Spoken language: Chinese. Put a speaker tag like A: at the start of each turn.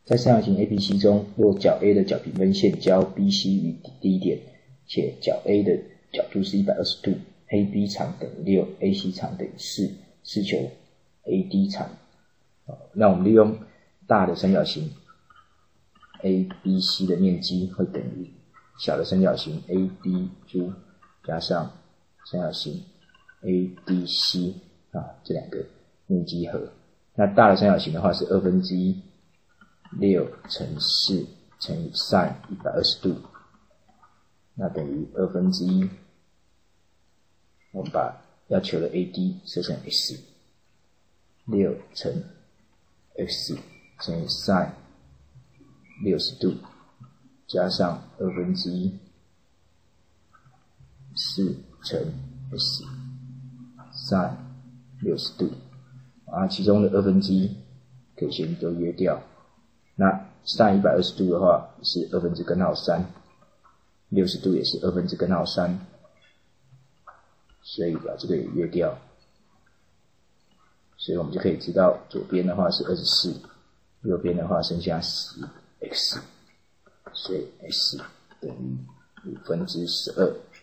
A: 在三角形 ABC 中，若角 A 的角平分线交 BC 于 D 点，且角 A 的角度是120度 ，AB 长等于6 ，AC 长等于4，是求 AD 长。那我们利用大的三角形 ABC 的面积会等于小的三角形 ADU 加上三角形 ADC 这两个面积和。那大的三角形的话是1/2 6乘4乘以 sin 120度，那等于1/2。我们把要求的 AD 设成 x， 6乘 x 乘以 sin 60度，加上1/4 4乘 x sin 60度，其中的1/2可以先都约掉。那 sin 120度的话是3/2， 60度也是3/2，所以把这个也约掉。所以我们就可以知道左边的话是24，右边的话剩下10x， 所以 x 等于12。